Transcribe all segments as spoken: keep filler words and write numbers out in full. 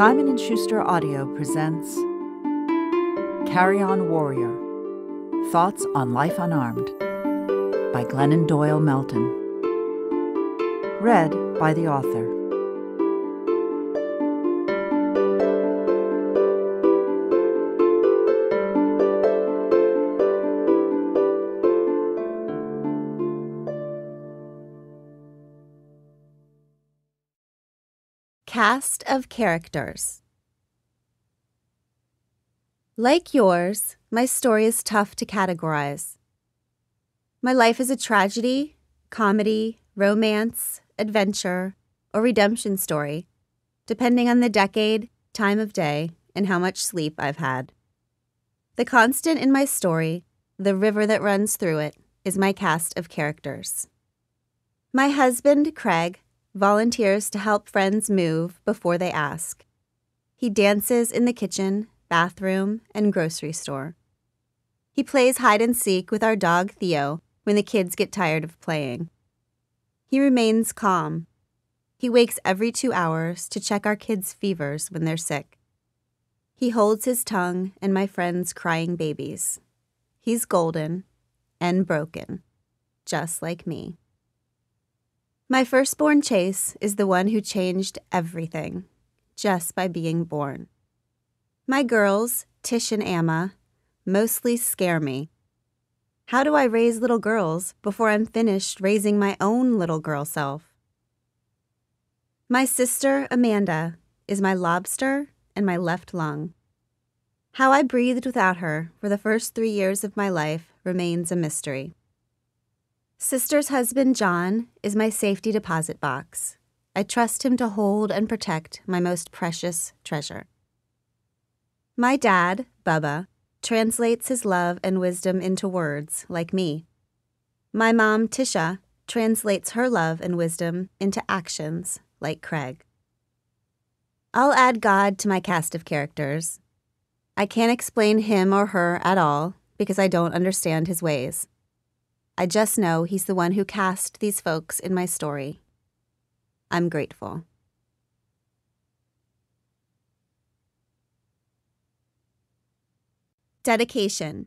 Simon and Schuster Audio presents Carry On Warrior, Thoughts on Life Unarmed by Glennon Doyle Melton. Read by the author. Cast of characters. Like yours, my story is tough to categorize. My life is a tragedy, comedy, romance, adventure, or redemption story, depending on the decade, time of day, and how much sleep I've had. The constant in my story, the river that runs through it, is my cast of characters. My husband, Craig, volunteers to help friends move before they ask. He dances in the kitchen, bathroom, and grocery store. He plays hide and seek with our dog Theo when the kids get tired of playing. He remains calm. He wakes every two hours to check our kids' fevers when they're sick. He holds his tongue and my friends' crying babies. He's golden and broken, just like me. My firstborn Chase is the one who changed everything, just by being born. My girls, Tish and Amma, mostly scare me. How do I raise little girls before I'm finished raising my own little girl self? My sister, Amanda, is my lobster and my left lung. How I breathed without her for the first three years of my life remains a mystery. Sister's husband, John, is my safety deposit box. I trust him to hold and protect my most precious treasure. My dad, Bubba, translates his love and wisdom into words, like me. My mom, Tisha, translates her love and wisdom into actions, like Craig. I'll add God to my cast of characters. I can't explain him or her at all because I don't understand his ways. I just know he's the one who cast these folks in my story. I'm grateful. Dedication.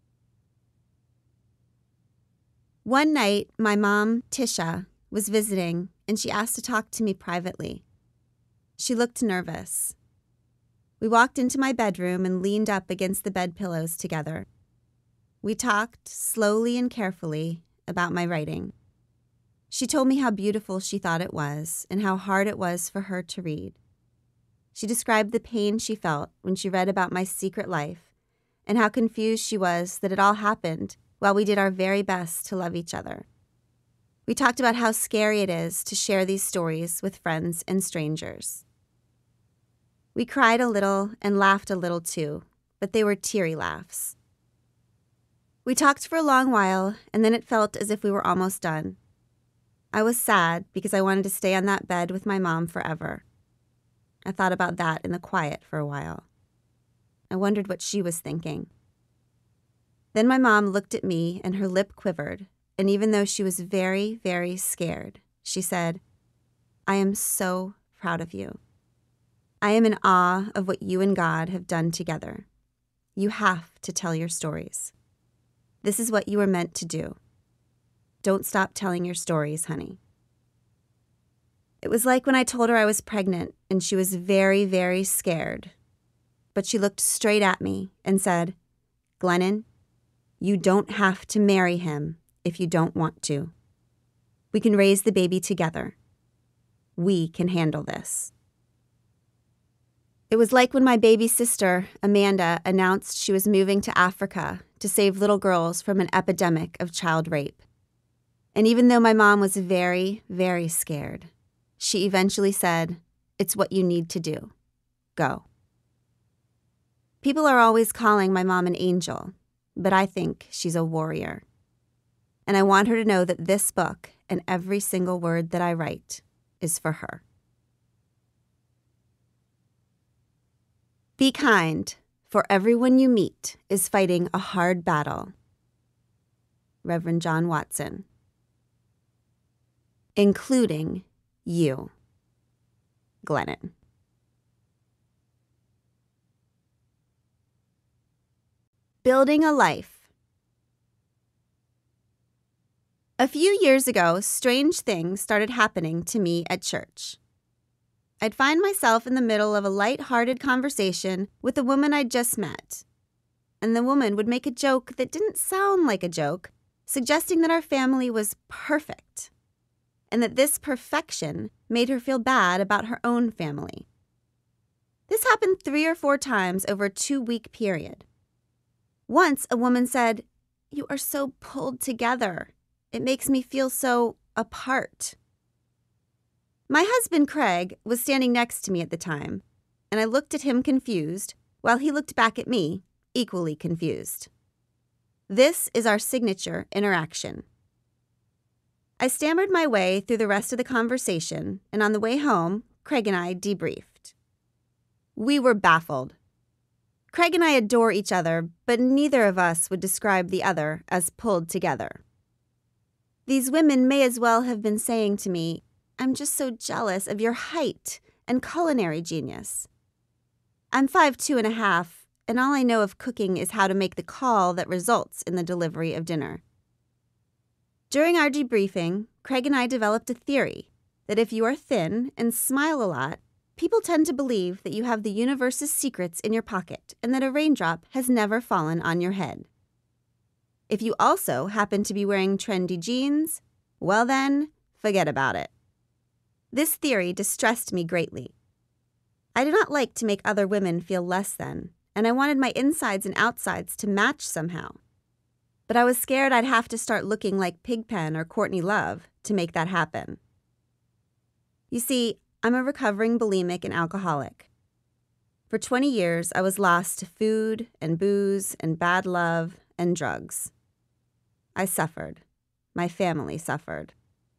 One night, my mom, Tisha, was visiting, and she asked to talk to me privately. She looked nervous. We walked into my bedroom and leaned up against the bed pillows together. We talked, slowly and carefully, about my writing. She told me how beautiful she thought it was and how hard it was for her to read. She described the pain she felt when she read about my secret life and how confused she was that it all happened while we did our very best to love each other. We talked about how scary it is to share these stories with friends and strangers. We cried a little and laughed a little too, but they were teary laughs. We talked for a long while, and then it felt as if we were almost done. I was sad because I wanted to stay on that bed with my mom forever. I thought about that in the quiet for a while. I wondered what she was thinking. Then my mom looked at me, and her lip quivered, and even though she was very, very scared, she said, "I am so proud of you. I am in awe of what you and God have done together. You have to tell your stories. This is what you were meant to do. Don't stop telling your stories, honey." It was like when I told her I was pregnant and she was very, very scared. But she looked straight at me and said, "Glennon, you don't have to marry him if you don't want to. We can raise the baby together. We can handle this." It was like when my baby sister, Amanda, announced she was moving to Africa to save little girls from an epidemic of child rape. And even though my mom was very, very scared, she eventually said, "It's what you need to do. Go." People are always calling my mom an angel, but I think she's a warrior. And I want her to know that this book and every single word that I write is for her. Be kind, for everyone you meet is fighting a hard battle. Reverend John Watson. Including you, Glennon. Building a life. A few years ago, strange things started happening to me at church. I'd find myself in the middle of a light-hearted conversation with a woman I'd just met, and the woman would make a joke that didn't sound like a joke, suggesting that our family was perfect, and that this perfection made her feel bad about her own family. This happened three or four times over a two-week period. Once, a woman said, "You are so pulled together. It makes me feel so apart." My husband, Craig, was standing next to me at the time, and I looked at him confused, while he looked back at me, equally confused. This is our signature interaction. I stammered my way through the rest of the conversation, and on the way home, Craig and I debriefed. We were baffled. Craig and I adore each other, but neither of us would describe the other as pulled together. These women may as well have been saying to me, "I'm just so jealous of your height and culinary genius. I'm five two and a half, and all I know of cooking is how to make the call that results in the delivery of dinner." During our debriefing, Craig and I developed a theory that if you are thin and smile a lot, people tend to believe that you have the universe's secrets in your pocket and that a raindrop has never fallen on your head. If you also happen to be wearing trendy jeans, well then, forget about it. This theory distressed me greatly. I do not like to make other women feel less than, and I wanted my insides and outsides to match somehow. But I was scared I'd have to start looking like Pigpen or Courtney Love to make that happen. You see, I'm a recovering bulimic and alcoholic. For twenty years, I was lost to food and booze and bad love and drugs. I suffered. My family suffered.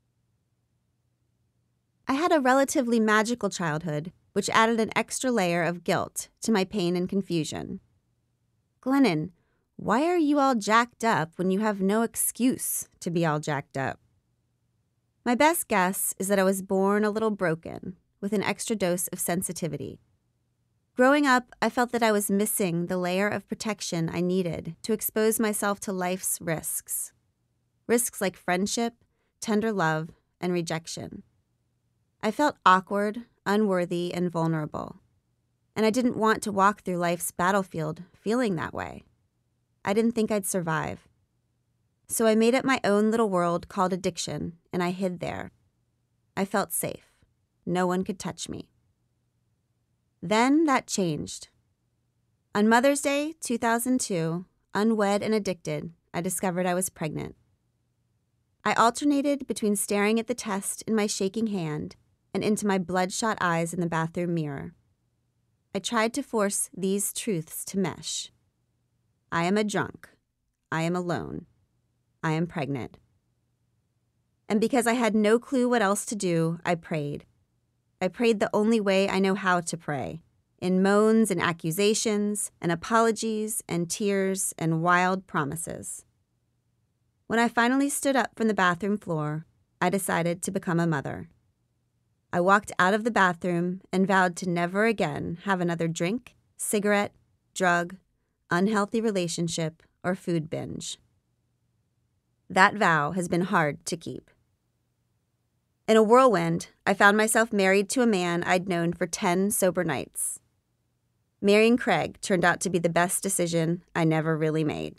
I had a relatively magical childhood, which added an extra layer of guilt to my pain and confusion. Glennon, why are you all jacked up when you have no excuse to be all jacked up? My best guess is that I was born a little broken, with an extra dose of sensitivity. Growing up, I felt that I was missing the layer of protection I needed to expose myself to life's risks. Risks like friendship, tender love, and rejection. I felt awkward, unworthy, and vulnerable. And I didn't want to walk through life's battlefield feeling that way. I didn't think I'd survive. So I made up my own little world called addiction, and I hid there. I felt safe. No one could touch me. Then that changed. On Mother's Day, two thousand two, unwed and addicted, I discovered I was pregnant. I alternated between staring at the test in my shaking hand and into my bloodshot eyes in the bathroom mirror. I tried to force these truths to mesh. I am a drunk. I am alone. I am pregnant. And because I had no clue what else to do, I prayed. I prayed the only way I know how to pray, in moans and accusations and apologies and tears and wild promises. When I finally stood up from the bathroom floor, I decided to become a mother. I walked out of the bathroom and vowed to never again have another drink, cigarette, drug, unhealthy relationship, or food binge. That vow has been hard to keep. In a whirlwind, I found myself married to a man I'd known for ten sober nights. Marrying Craig turned out to be the best decision I never really made.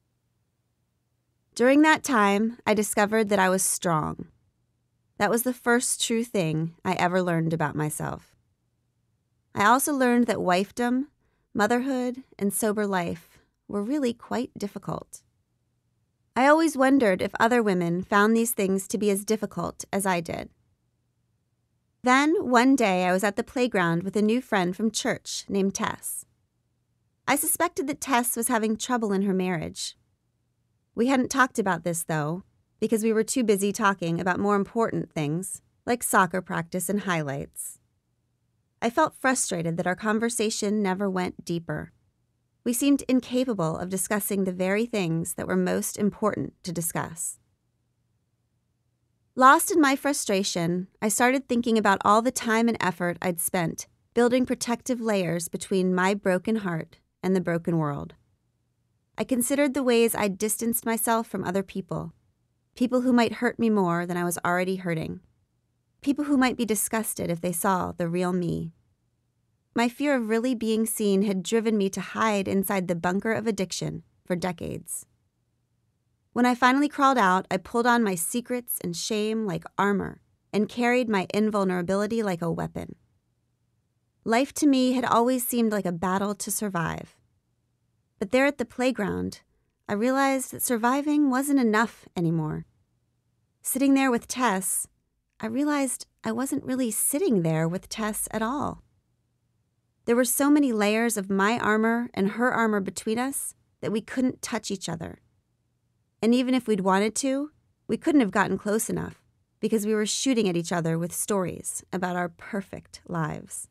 During that time, I discovered that I was strong. That was the first true thing I ever learned about myself. I also learned that wifedom, motherhood, and sober life were really quite difficult. I always wondered if other women found these things to be as difficult as I did. Then, one day, I was at the playground with a new friend from church named Tess. I suspected that Tess was having trouble in her marriage. We hadn't talked about this, though, because we were too busy talking about more important things, like soccer practice and highlights. I felt frustrated that our conversation never went deeper. We seemed incapable of discussing the very things that were most important to discuss. Lost in my frustration, I started thinking about all the time and effort I'd spent building protective layers between my broken heart and the broken world. I considered the ways I'd distanced myself from other people, people who might hurt me more than I was already hurting, people who might be disgusted if they saw the real me. My fear of really being seen had driven me to hide inside the bunker of addiction for decades. When I finally crawled out, I pulled on my secrets and shame like armor and carried my invulnerability like a weapon. Life to me had always seemed like a battle to survive. But there at the playground, I realized that surviving wasn't enough anymore. Sitting there with Tess, I realized I wasn't really sitting there with Tess at all. There were so many layers of my armor and her armor between us that we couldn't touch each other. And even if we'd wanted to, we couldn't have gotten close enough because we were shooting at each other with stories about our perfect lives.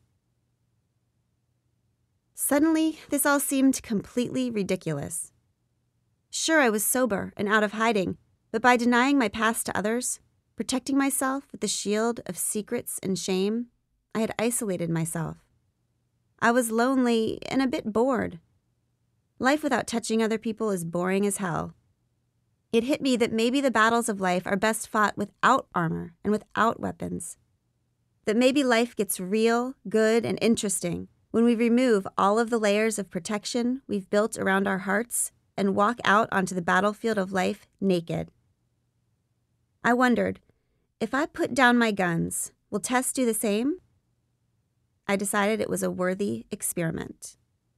Suddenly, this all seemed completely ridiculous. Sure, I was sober and out of hiding, but by denying my past to others, protecting myself with the shield of secrets and shame, I had isolated myself. I was lonely and a bit bored. Life without touching other people is boring as hell. It hit me that maybe the battles of life are best fought without armor and without weapons. That maybe life gets real, good, and interesting when we remove all of the layers of protection we've built around our hearts and walk out onto the battlefield of life naked. I wondered, if I put down my guns, will Tess do the same? I decided it was a worthy experiment.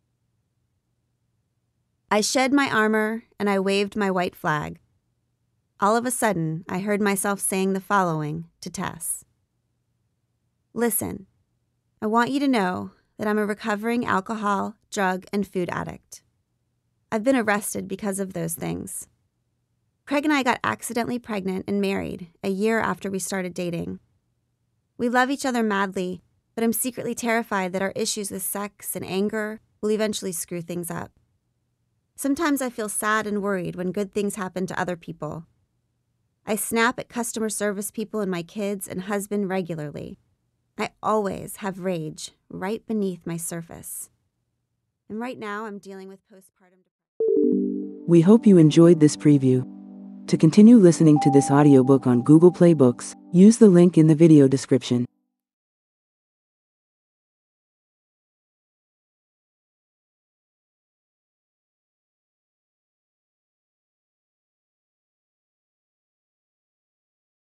I shed my armor and I waved my white flag. All of a sudden, I heard myself saying the following to Tess. Listen, I want you to know that I'm a recovering alcohol, drug, and food addict. I've been arrested because of those things. Craig and I got accidentally pregnant and married a year after we started dating. We love each other madly, but I'm secretly terrified that our issues with sex and anger will eventually screw things up. Sometimes I feel sad and worried when good things happen to other people. I snap at customer service people and my kids and husband regularly. I always have rage right beneath my surface. And right now I'm dealing with postpartum depression. We hope you enjoyed this preview. To continue listening to this audiobook on Google Play Books, use the link in the video description.